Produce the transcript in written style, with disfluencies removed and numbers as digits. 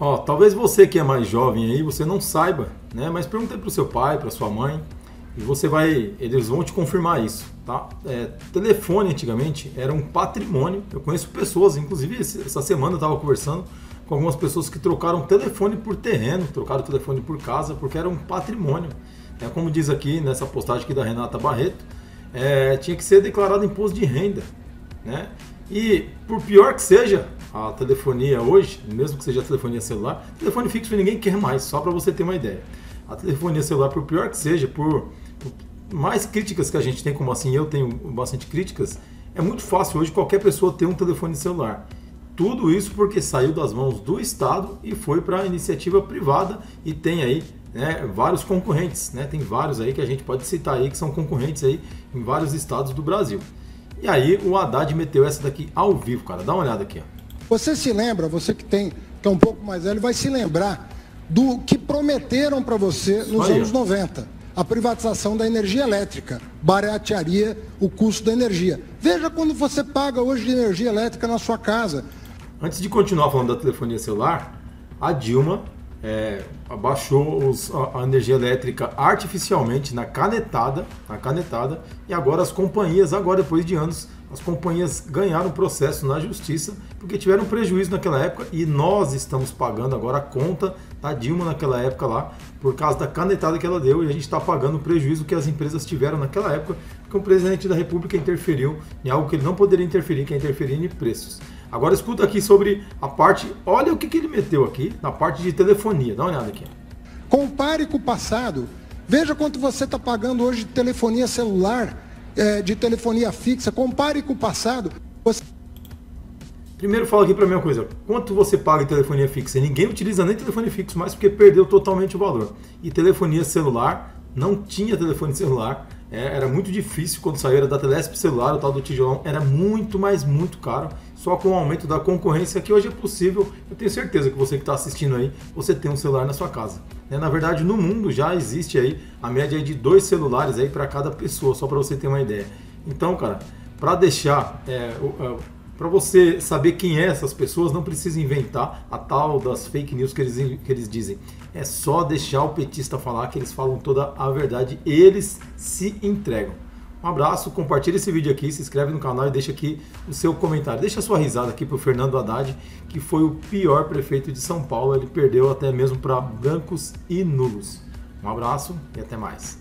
Ó, talvez você que é mais jovem aí, você não saiba, né? Mas pergunta para o seu pai, para sua mãe, e eles vão te confirmar isso, tá? Telefone antigamente era um patrimônio. Eu conheço pessoas, inclusive essa semana eu estava conversando com algumas pessoas que trocaram telefone por terreno, trocaram telefone por casa, porque era um patrimônio. Como diz aqui nessa postagem aqui da Renata Barreto, tinha que ser declarado imposto de renda, né? E por pior que seja a telefonia hoje, mesmo que seja a telefonia celular, telefone fixo ninguém quer mais, só para você ter uma ideia. A telefonia celular, por pior que seja, por mais críticas que a gente tem, como assim eu tenho bastante críticas, é muito fácil hoje qualquer pessoa ter um telefone celular. Tudo isso porque saiu das mãos do Estado e foi para a iniciativa privada e tem aí, né, vários concorrentes, né? Tem vários aí que a gente pode citar aí que são concorrentes aí em vários estados do Brasil. E aí o Haddad meteu essa daqui ao vivo, cara. Dá uma olhada aqui, ó. Você se lembra, você que é um pouco mais velho, vai se lembrar do que prometeram para você nos anos 90. A privatização da energia elétrica, baratearia o custo da energia. Veja quando você paga hoje de energia elétrica na sua casa. Antes de continuar falando da telefonia celular, a Dilma abaixou a energia elétrica artificialmente na canetada, e agora as companhias, depois de anos, as companhias ganharam processo na justiça porque tiveram prejuízo naquela época e nós estamos pagando agora a conta da Dilma naquela época lá, por causa da canetada que ela deu, e a gente está pagando o prejuízo que as empresas tiveram naquela época, porque o presidente da República interferiu em algo que ele não poderia interferir, que é interferir em preços. Agora escuta aqui sobre a parte, olha o que ele meteu aqui na parte de telefonia, dá uma olhada aqui. Compare com o passado, veja quanto você está pagando hoje de telefonia celular, de telefonia fixa, compare com o passado. Primeiro fala aqui para mim uma coisa, quanto você paga em telefonia fixa? Ninguém utiliza nem telefone fixo mais porque perdeu totalmente o valor. E telefonia celular, não tinha telefone celular, era muito difícil quando saiu, era da Telesp celular, o tal do tijolão, era muito, mas muito caro. Só com o aumento da concorrência que hoje é possível, eu tenho certeza que você que está assistindo aí, você tem um celular na sua casa. Na verdade, no mundo já existe aí a média de 2 celulares aí para cada pessoa, só para você ter uma ideia. Então, cara, para deixar, para você saber quem é essas pessoas, não precisa inventar a tal das fake news que eles dizem. É só deixar o petista falar que eles falam toda a verdade, eles se entregam. Um abraço, compartilha esse vídeo aqui, se inscreve no canal e deixa aqui o seu comentário. Deixa a sua risada aqui pro Fernando Haddad, que foi o pior prefeito de São Paulo. Ele perdeu até mesmo para brancos e nulos. Um abraço e até mais.